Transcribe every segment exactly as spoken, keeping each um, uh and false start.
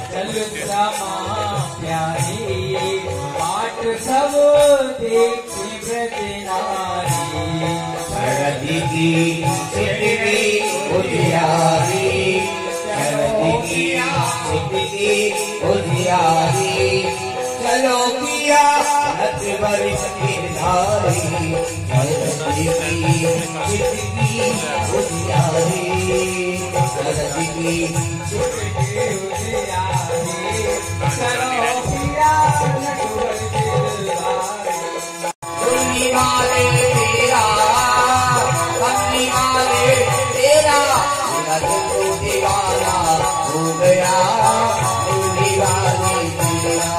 चल श्यामा प्यारी बाट सब देखे ब्रज नारी शरद की सिद्धि उजियारी शरद की सिद्धि उजियारी चलो किया नत बरिस गिरधारी शरद की सिद्धि उजियारी शरद की सिद्धि उजियारी चलो किया नत बरिस गिरधारी सुनने वाले तेरा सुनने वाले तेरा मेरा दिल तो दीवाना हो गया सुनने वाले तेरा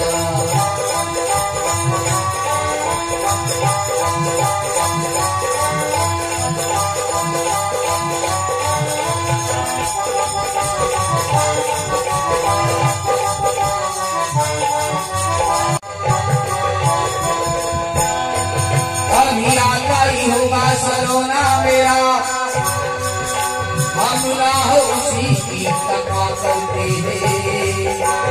होगा सलोना मेरा मामला हो उसी की तका करते हैं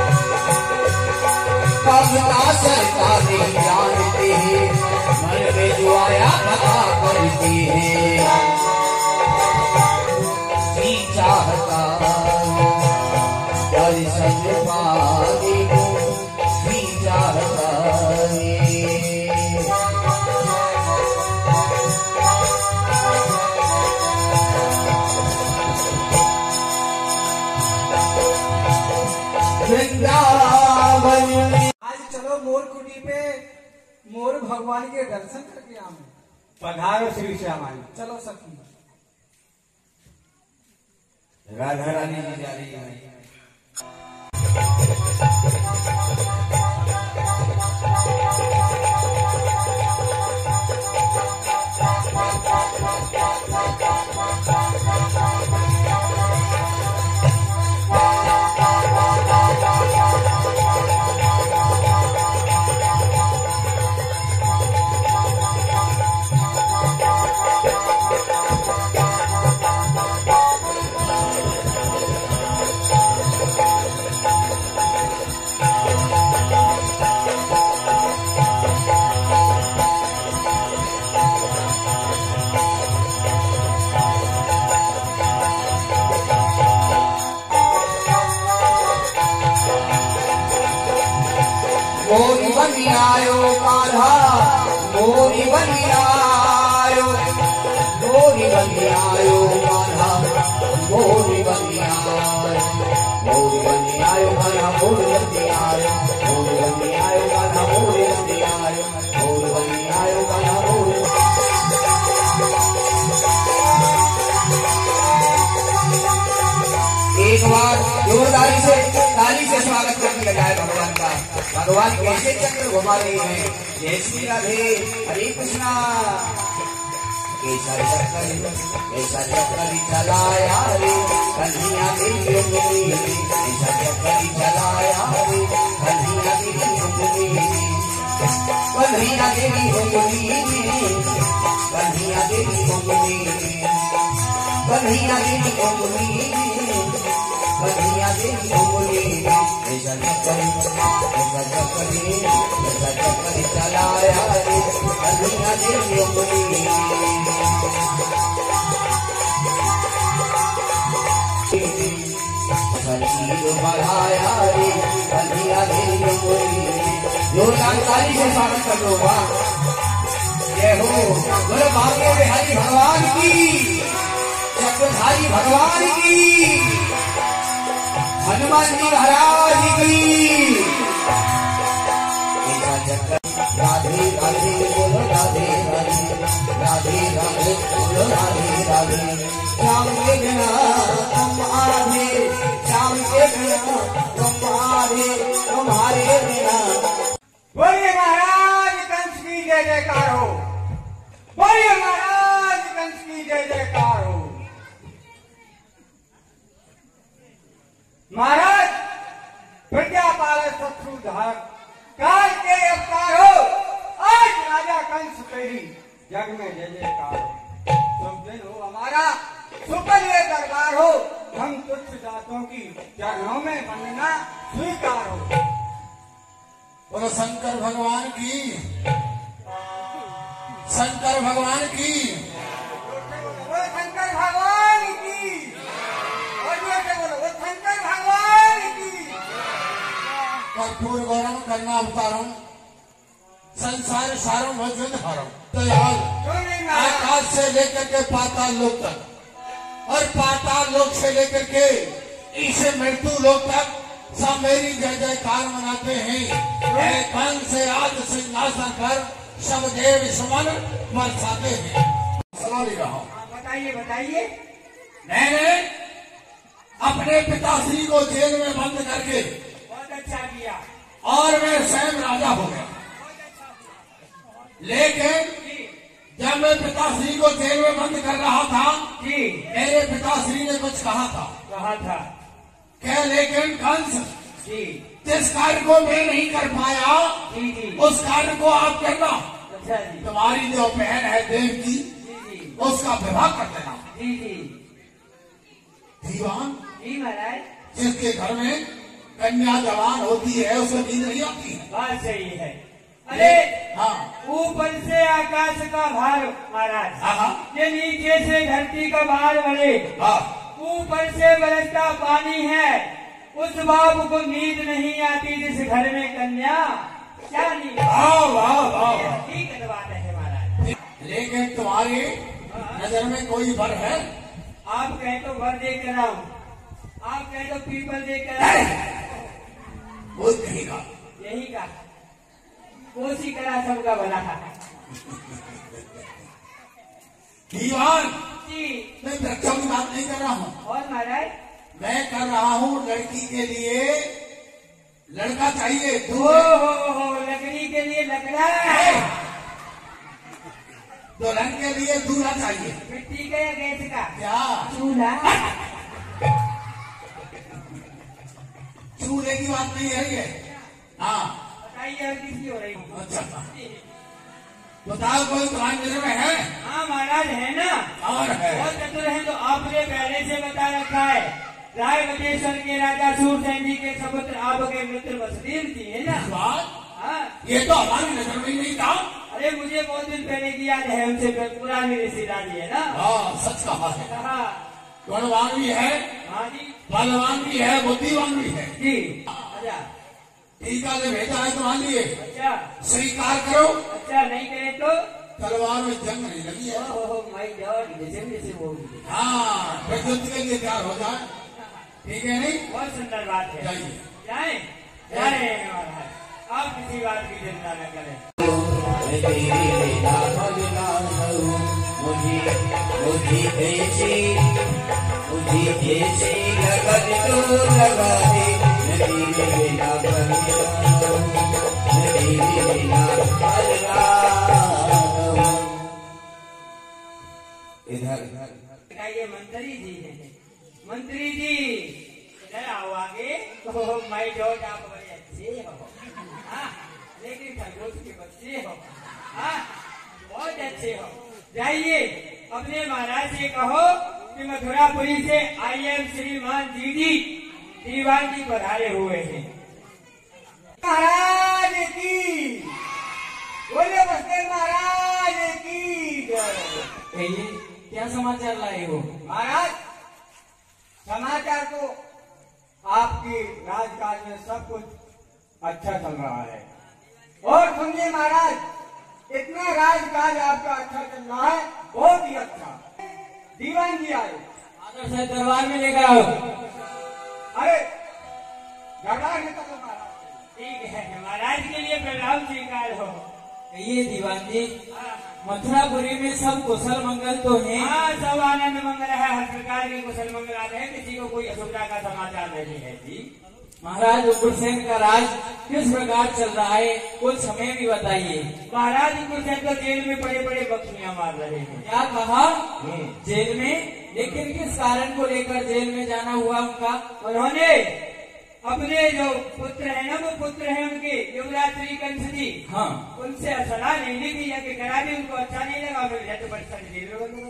कबता सरकारें जानते हैं मन में जो आया पता करते हैं जी चाहता दर्शन पाने को जी चाहता वृंदावन में। आज चलो मोर कुटी पे मोर भगवान के दर्शन करके आए। पधारो श्री श्यामा जी। चलो सखी। राधा रानी जी जा रही है। मोरी बनी आयो कान्हा मोरी बनी आयो मोरी बनी आयो कान्हा मोरी बनी आयो मोरी बनी आयो कान्हा मोरी बनी आयो मोरी बनी आयो कान्हा मोरी बनी आयो मोरी बनी आयो कान्हा मोरी। एक बार जोरदारी से ताली से स्वागत कर दिया जाए भगवान का। भगवान कैसे चक्र घुमा रहे हैं। जय श्री राधे हरे कृष्णा। कैसा चक्कर कैसा चक्कर चलाया रे कन्हैया देवी उंगली कैसा चक्कर चलाया रे कन्हैया देवी उंगली कन्हैया देवी उंगली कन्हैया देवी उंगली कन्हैया देवी उंगली कन्हैया देवी उंगली ऐसा चक्कर ऐसा चक्कर ऐसा चक्कर चलाया रे कन्हैया देवी उंगली संजीव बढ़ाया रे कन्हैया देवी उंगली। जोरदार ताली से स्वागत कर लो। वाह जय हो बोलो भाग्य बिहारी भगवान की चक्रधारी भगवान की हनुमान जी महाराज की। राधे राधे बोलो राधे राधे राधे राधे बोलो राधे राधे। श्याम के बिना तुम आधे श्याम के बिना तुम आधे तुम्हारे बिना। बोलिए महाराज कंस की जय जयकार हो। बोलिए महाराज कंस की जय जयकार हो। महाराज प्रज्ञापाल शत्रुधारक काल के अवतार हो। आज राजा कंस तेरी जग में जय जयकार हो। शुभ दिन हो हमारा सुपल दरबार हो। हम तुच्छ जगन्नाथों की चरणों में वंदना स्वीकार हो। बोलो शंकर भगवान की, शंकर भगवान की। बोलो शंकर भगवान की, और जोर से बोलो वो शंकर भगवान की। कर्पूर गौरम करना अवतारम संसार सारम भजन हरम। दयाल आकाश से लेकर के पाताल लोक तक और पाताल लोक से लेकर के इस मृत्यु लोक तक सब मेरी जय जयकार मनाते हैं। कंस से आज सिंहासन पर सब देव सुमन बरसाते हैं। सुना नहीं रहा हूँ। बताइए बताइए। मैंने अपने पिताश्री को जेल में बंद करके बहुत अच्छा किया। और मैं स्वयं राजा हो गया। लेकिन जब मैं पिताश्री को जेल में बंद कर रहा था जी मेरे पिताश्री ने कुछ कहा था। कहा था क्या? लेकिन कंस जी जिस कार्य को मैं नहीं कर पाया जी जी उस कार्य को आप करना। अच्छा जी तुम्हारी जो बहन है देव की जी जी उसका विवाह कर देना। जी जी दीवान जी महाराज। जिसके घर में कन्या जवान होती है उसको नींद नहीं आती है। बात सही है। अरे हाँ ऊपर से आकाश का भार महाराज, हाँ ये नीचे से धरती का भार बढ़े, हाँ ऊपर से बरसता पानी है, उस बाप को नींद नहीं आती जिस घर में कन्या। क्या नींद? वाह वाह वाह। ठीक है बात है महाराज। लेकिन तुम्हारी नजर में कोई वर है? आप कहें तो वर देख कर आऊं, आप कहें तो पीपल देख कर आऊं। वो कहेगा यही का कोसी करा सबका भला। दीवान जी मैं वृक्षों की बात नहीं कर रहा हूँ। और महाराज मैं कर रहा हूँ लड़की के लिए लड़का चाहिए। ओ दूल्हे हो हो लकड़ी के लिए लकड़ा, दुल्हन के लिए दूल्हा चाहिए। मिट्टी का या गैस का? क्या? चूल्हा। चूल्हे की बात नहीं है ये। हाँ बताइए और किसकी हो रही है? अच्छा बताओ कोई तुम्हारी नजर में है? हाँ महाराज है ना। और है? बहुत चतुर है तो आपने पहले से बता रखा है। राय बटेश्वर के राजा सूरसेन जी के सपुत्र आपके मित्र वसुदेव जी है ना। बात हाँ ये तो हमारी नजर में ही नहीं था। अरे मुझे बहुत दिन पहले की याद है, उनसे पुरानी रिश्तेदारी है ना। हाँ सच कहा है। कहा गुणवान भी है, हाँ जी बलवान भी है, बुद्धिवान भी है। जी। अच्छा टीका ने भेजा है तुम्हारे लिए, अच्छा स्वीकार करो। अच्छा नहीं करे तो तलवार में जंग नहीं लगी है। ओह माय गॉड, जैसे जैसे बोल। हाँ फिर युद्ध के लिए तैयार हो जाए। ठीक है नहीं? बहुत सुंदर बात है। जाइए जाए जा रहे हैं महाराज, आप किसी बात की चिंता न करें। मुझे मुझे ऐसी मुझे ऐसी लगन तो लगा दे मेरे बिना मेरे बिना इधर ये मंत्री जी हैं। मंत्री जी इधर आओ आगे। ओह माय गॉड, आप बड़े अच्छे हो। हाँ लेकिन खरगोश के बच्चे हो। हाँ बहुत अच्छे हो। जाइए अपने महाराज से कहो कि मथुरापुरी से आई एम श्रीमान जी जी दीवान जी पधारे हुए हैं। महाराज की बोले बसते महाराज की जय। क्या समाचार लाए हो? महाराज समाचार तो आपकी राजकाज में सब कुछ अच्छा चल रहा है। और सुनिए महाराज, इतना राजकाज आपका अच्छा चल रहा है, बहुत ही अच्छा। दीवान जी आए, आदर से दरबार में लेकर आओ। अरे दरबार में चलो महाराज। ठीक है महाराज के लिए प्रणाम स्वीकार हो। ये दीवान जी, मथुरापुरी में सब कुशल मंगल तो है? हाँ सब आनंद मंगल है, हर प्रकार के कुशल मंगल आते हैं, किसी को कोई असुविधा का समाचार नहीं है जी। महाराज उग्रसेन का राज किस प्रकार चल रहा है, कुछ हमें भी बताइए। महाराज उग्रसेन तो जेल में बड़े बड़े बखियां मार रहे हैं। क्या कहा? जेल में? लेकिन किस कारण को लेकर जेल में जाना हुआ उनका? उन्होंने अपने जो पुत्र है ना, वो पुत्र है उनके युवराज श्री कंस जी, हाँ उनसे सलाह लेने की या कि करा दी, उनको अच्छा नहीं लगा, फिर तो बड़ी सारी जेल में बंद कर दिया।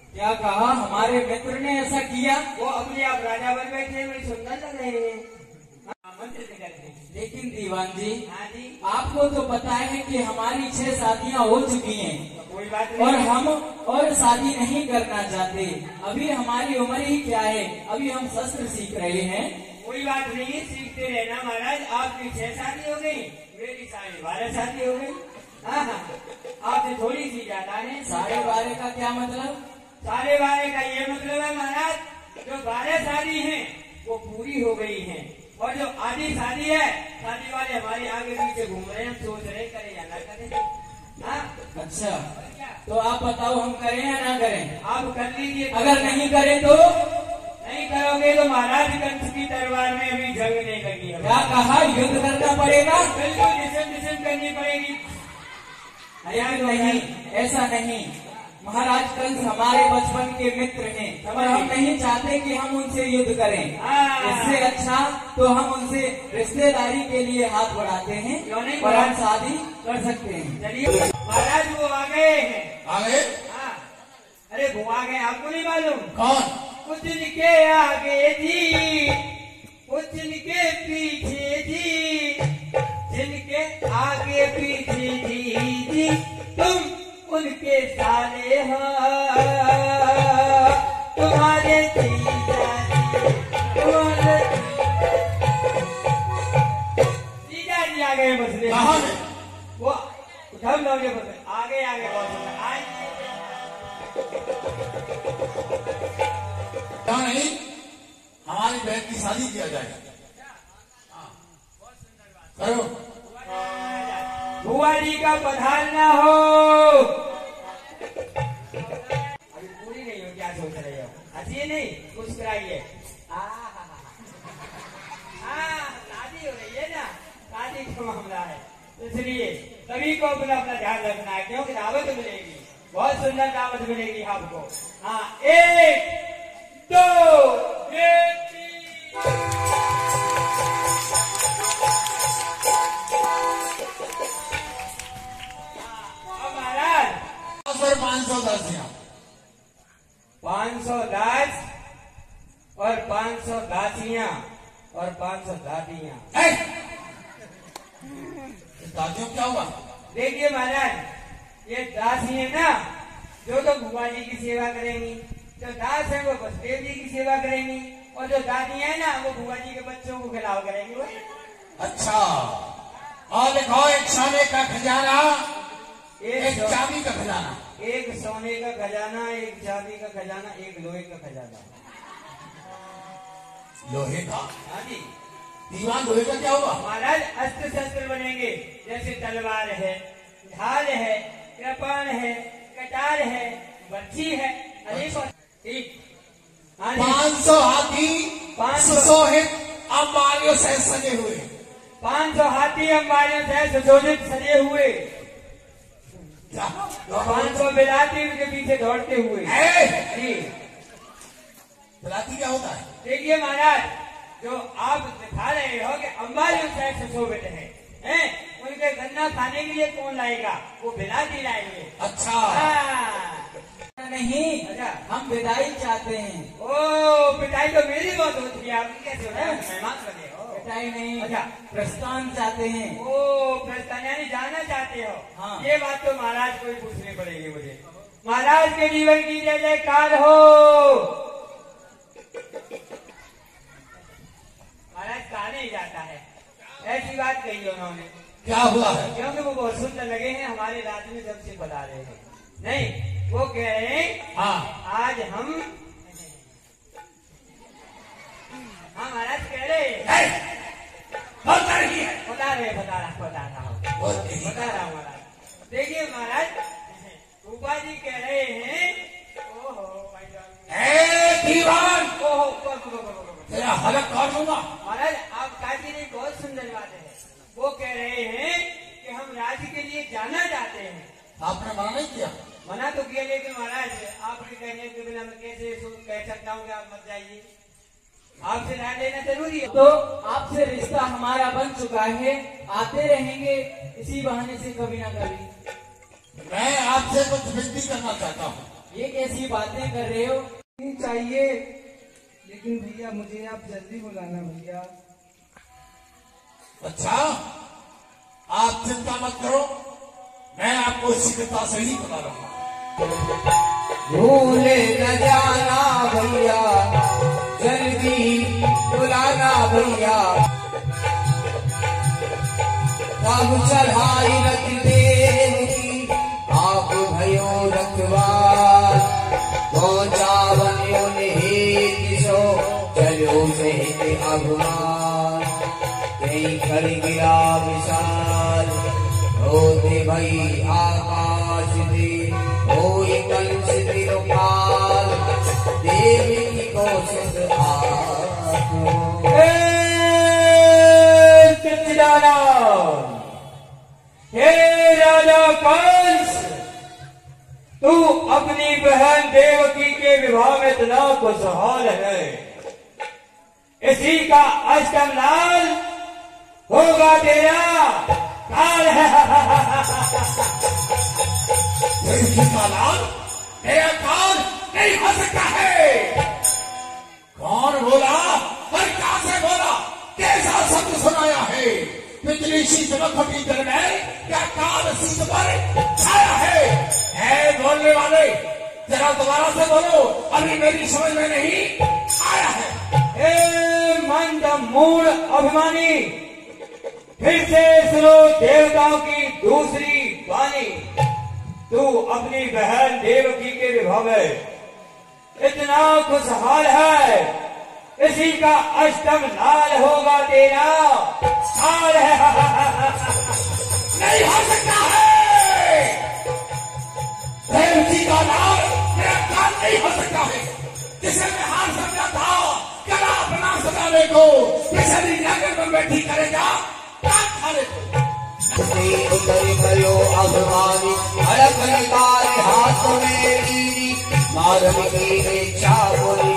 क्या कहा? हमारे मित्र ने ऐसा किया? वो अपने आप राजा बन बैठे, बड़ी सुंदर लग रहे हैं। हाँ, मंत्र से करते हैं। लेकिन दीवान जी, हाँ जी, आपको तो पता है कि हमारी छह शादियां हो चुकी हैं तो कोई बात और नहीं। हम और शादी नहीं करना चाहते। अभी हमारी उम्र ही क्या है, अभी हम शस्त्र सीख रहे हैं। कोई बात नहीं, सीखते रहना महाराज। आपकी छह शादी हो गई, मेरी साढ़े बारह शादी हो गई। हाँ हाँ, आपसे थोड़ी सी ज्यादा है। साढ़े बारह का क्या मतलब? साढ़े बारह का ये मतलब है महाराज, जो बारह शादी है वो पूरी हो गई है, और जो आधी शादी है, शादी वाले हमारे आगे पीछे घूम रहे हैं, हम सोच रहे करें या ना करें। हाँ, अच्छा, तो आप बताओ हम करें या ना करें? आप कर लीजिए। अगर नहीं करें तो? नहीं करोगे तो महाराज कंस की दरबार में अभी जंग नहीं लगी है। क्या कहा? युद्ध करना पड़ेगा? बिल्कुल जिसम जिसम करनी पड़ेगी। अरे नहीं, ऐसा नहीं। महाराज कंस हमारे बचपन के मित्र हैं और हम नहीं चाहते कि हम उनसे युद्ध करें। हाँ। इससे अच्छा तो हम उनसे रिश्तेदारी के लिए हाथ बढ़ाते हैं क्यों नहीं और हम बढ़ा- शादी कर सकते हैं। चलिए महाराज, वो आ गए हैं। आगे हाँ, अरे वो आ गए, आपको नहीं मालूम? कौन? कुछ के आगे जी, कुछ के पीछे जी, जिनके आगे पीछे जी जी, तुम उनके साले हो, तुम्हारे जीजा जी, तुम्हारे जीजा जी आ गए बसले। कहाँ है? वो उठम लोगे बसले, आगे आगे बहुत आज। क्या नहीं, हमारी बहन की शादी किया जाएगा। करो। बुआ जी का पधारना हो। अभी पूरी नहीं हो, क्या सोच रहे हो? हंसिए नहीं, मुस्कुराइए। हाँ, शादी हो रही है ना, शादी का मामला है, इसलिए सभी को अपना अपना ध्यान रखना है, क्योंकि दावत मिलेगी, बहुत सुंदर दावत मिलेगी आपको। हाँ, एक दो एक तीन। सर पाँच सौ दसियाँ पाँच सौ दास और पाँच सौ दासियां और पाँच सौ दादियां। दादियों क्या हुआ? देखिए महाराज, ये दासी है ना, जो तो बुआ जी की सेवा करेंगी, जो दास है वो बसदेव जी की सेवा करेंगी, और जो दादी है ना वो बुआ जी के बच्चों को खिलाव करेंगी। वो अच्छा, और लिखो एक सोने का खजाना, एक एक सौ- चाबी का खजाना। एक सोने का खजाना, एक चांदी का खजाना, एक लोहे का खजाना। लोहे का? हाँ जी दीवान लोहे का क्या हुआ? महाराज, अस्त्र शस्त्र बनेंगे, जैसे तलवार है, ढाल है, कृपाण है, कटार है, बर्छी है, अनेक और- ठीक। हाँ जी, पाँच सौ हाथी पाँच सौ- सुशोभित अंबारियों से सजे हुए। पाँच सौ हाथी अंबारियों से सुशोभित सजे हुए, पाँच सौ बिलाती उनके पीछे दौड़ते हुए। ए! जी बिलाती क्या होता है? देखिए महाराज, जो आप दिखा रहे हो कि अंबारियों से सुशोभित है, हैं? उनके गन्ना खाने के लिए कौन लाएगा? वो बिलाती लाएंगे। अच्छा, हाँ, नहीं, अच्छा। हम विदाई चाहते हैं। ओ पिटाई तो मेरी बहुत होती है, आपकी कैसे हो रहा है? मेहमान बने हो। विदाई नहीं, अच्छा। प्रस्थान चाहते हैं। ओ प्रस्थान यानी जाना चाहते हो? हाँ। ये बात तो महाराज को ही पूछनी पड़ेगी मुझे। महाराज के जीवन की जय जयकार हो। महाराज कहा नहीं जाता है, ऐसी बात कही उन्होंने, क्या हुआ है? क्योंकि वो बहुत सुंदर लगे हैं हमारे राज्य में जब से बता रहे हैं। नहीं, वो कह रहे हैं हाँ, आज हम, हाँ महाराज कह रहे हैं, बता रही है। बता रहे बता रहा बता रहा हूँ बोल रही है। बता रहा हूँ महाराज। देखिए महाराज, रूपा जी कह रहे हैं, ओहो भाई जान, ए दीवान, ओहो ब- ब- ब- ब- ब- तेरा हलक कर दूंगा। महाराज आप काजी नहीं, बहुत सुंदर बात है। वो कह रहे हैं कि हम राज्य के लिए जाना चाहते हैं। आपने मना नहीं किया? मना तो किया, लेकिन महाराज आपके कहने के बिना मैं कैसे सो- कह सकता हूँ कि आप मत जाइए? आपसे राय लेना जरूरी है। तो आपसे रिश्ता हमारा बन चुका है, आते रहेंगे इसी बहाने से कभी ना कभी। मैं आपसे कुछ विनती करना चाहता हूँ। ये कैसी बातें कर रहे हो? नहीं चाहिए, लेकिन भैया मुझे आप जल्दी बुलाना भैया। अच्छा, आप चिंता मत करो, मैं आपको शीघ्रता से ही बुला रहा हूं। भूले न जाना भैया, जल्दी बुलाना भैया। अब चढ़ाई रख देव की, आप भयो रखवार। पहुंचा बनियो निहित सो, चलो सहित अभिमान। कहीं खड़ गिरा विशाल, होते भई आकाश दे। होई कंस तिरुपाल, देवी को सुध आत्मा। हे राजा कंस, तू अपनी बहन देवकी के विवाह में इतना खुशहाल है, इसी का अष्टम लाल होगा तेरा काल। का लाल मेरा काल नहीं हो सकता है। कौन बोला और क्या से बोला, कैसा शब्द सुनाया है? पिछली शीतल फटी जल में क्या काल शीत पर छाया है? है बोलने वाले, जरा दोबारा से बोलो, अभी मेरी समझ में नहीं आया है। ए मंद मूड अभिमानी, फिर से सुनो देवताओं की दूसरी वाणी। तू अपनी बहन देवकी के विवाह में इतना खुशहाल है, इसी का अष्टम लाल होगा तेरा काल है। नहीं हो सकता है, देव जी का लाल मेरा काल नहीं हो सकता है। जिसे मैं हार समझा था कला अपना सजाने को, किसी जाकर में बैठी करेगा काट खाने को। उतर भयो अभिमानी, अड़क निकाले हाथ में लीली। मारने की इच्छा बोली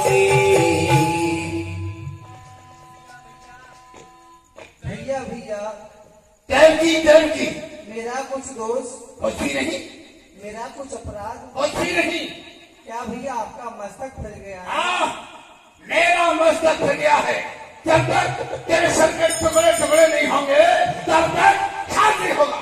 भैया भैया, देव की देव की मेरा कुछ दोष, कुछ भी नहीं, मेरा कुछ अपराध, कुछ भी नहीं। क्या भैया आपका मस्तक फिर गया है? हाँ, मेरा मस्तक फिर गया है। जब तक तेरे सर के टुकड़े टुकड़े नहीं होंगे, तब तक खाल नहीं होगा।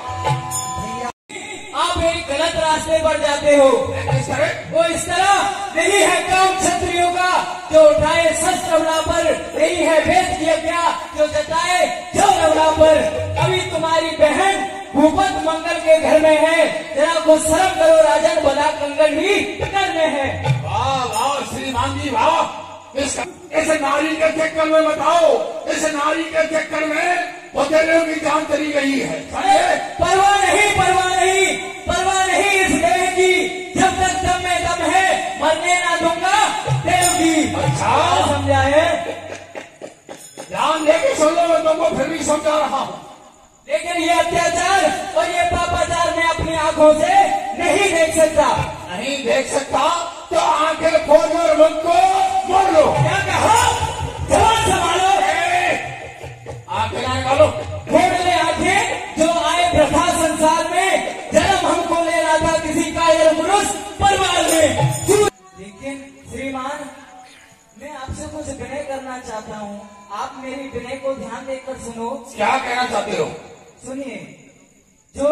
आप एक गलत रास्ते पर जाते हो। इस तरह वो इस तरह नहीं है काम क्षत्रियों का, जो उठाए शस्त्र अवला पर, नहीं है वेद की आज्ञा जो जताए जो अवला पर। अभी तुम्हारी बहन भूपत मंगल के घर में है, जरा को शर्म करो राजन, बला कंगन भी करने हैं। वाह वाह श्रीमान जी वाह। इस, इस नारी के चक्कर में बताओ, इस नारी के चक्कर में बतेलों की जान चली गई है। समझे? परवाह नहीं, परवाह नहीं, परवाह नहीं इस देव की, जब तक दम में दम है मरने ना दूंगा देव की। अच्छा समझा है? ध्यान देके सुन लो, मैं तुमको फिर भी समझा रहा हूँ। लेकिन ये अत्याचार और ये पापाचार मैं अपनी आंखों से नहीं देख सकता। नहीं देख सकता तो आंखें खोल और मुझ को मोड़ लो। क्या कहा? जवान संभालो। आंखें लाने वालों, खोल ले आंखें, जो आए प्रथा संसार में, जन्म हमको ले रहा था किसी कायर पुरुष परिवार में। लेकिन श्रीमान, मैं आपसे कुछ विनय करना चाहता हूँ, आप मेरी विनय को ध्यान देकर सुनो। क्या कहना चाहते हो? सुनिए, जो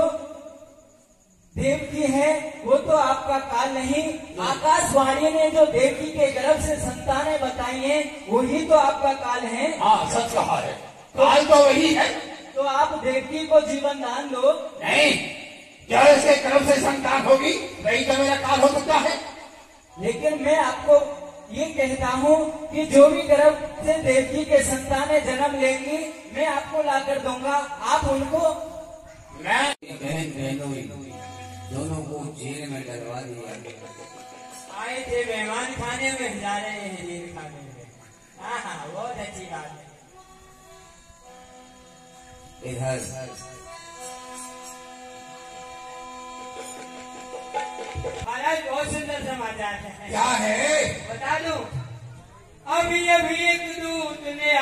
देवकी है वो तो आपका काल नहीं, आकाशवाणी ने जो देवकी के गर्भ से संतानें बताई हैं वही तो आपका काल है। हाँ सच कहा है, काल तो वही है। तो आप देवकी को जीवन दान दो। नहीं, क्या इसके गर्भ से संतान होगी? वही तो मेरा काल हो सकता है। लेकिन मैं आपको ये कहता हूँ कि जो भी गर्भ से देवकी के संतानें जन्म लेंगी मैं आपको लाकर दूंगा, आप उनको। मैं बहन बहनों दोनों को जेल में डलवा दिया। आए थे मेहमान खाने में, जा रहे हैं जेल खाने में। हाँ हाँ, बहुत अच्छी बात है। इधर महाराज बहुत सुंदर समाचार है। क्या है? बता दूं, अभी अभी एक दूत ने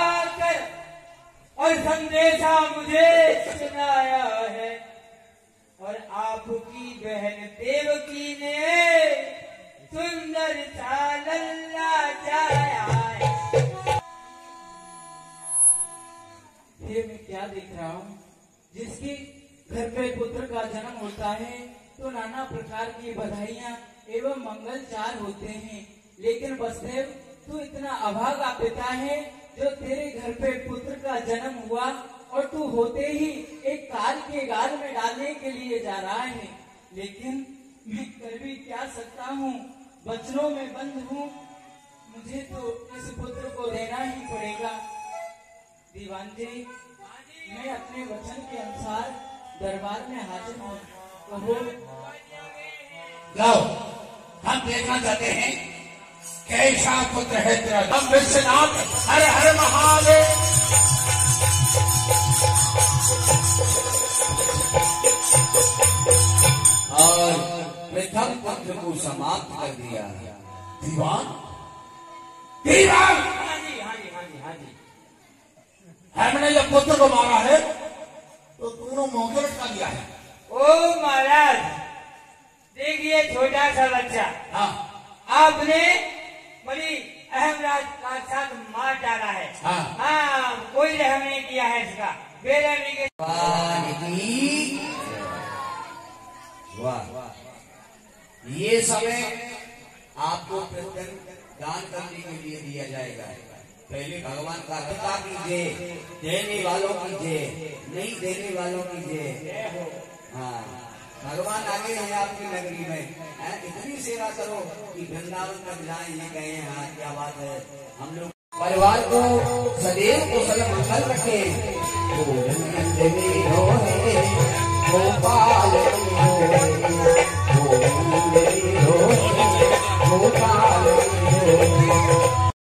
आकर और संदेशा मुझे सुनाया है। और आपकी बहन देवकी ने सुंदर सा लल्ला जाया है। ये मैं क्या देख रहा हूँ, जिसके घर पे पुत्र का जन्म होता है तो नाना प्रकार की बधाइयाँ एवं मंगलचार होते हैं, लेकिन वसुदेव तू इतना अभागा पिता है जो तेरे घर पे पुत्र का जन्म हुआ और तू होते ही एक काल के गाल में डालने के लिए जा रहा है। लेकिन मैं कर भी क्या सकता हूँ, वचनों में बंद हूँ, मुझे तो इस पुत्र को देना ही पड़ेगा। दीवान जी, मैं अपने वचन के अनुसार दरबार में हाजिर हूँ। कहो। लाओ, हम देखना चाहते हैं कैसा पुत्र है तेरा। हम विश्वनाथ हर हर महादेव। और प्रथम पुत्र को समाप्त कर दिया। दीवान दीवान हाँ जी हाँ जी हाँ जी हाँ जी। हमने जब पुत्र को मारा है तो दोनों मौके लटका दिया है। ओ महाराज, देखिए छोटा सा बच्चा, हाँ आपने बड़ी अहम राज का साथ मार डाला है। हाँ। हाँ, कोई रहम नहीं किया है इसका। बेरहमी के वाह, ये समय आपको प्रत्यन दान करने के लिए दिया जाएगा। पहले भगवान का कृपा कीजिए, देने वालों की जय, नहीं देने वालों की जय। हाँ, भगवान आगे हैं आपकी नगरी में, है? इतनी सेवा करो कि वृंदावन तक जाए, ये कहे हाँ क्या बात है। हम लोग परिवार को सदैव कुशल मंगल रखे। गोपाल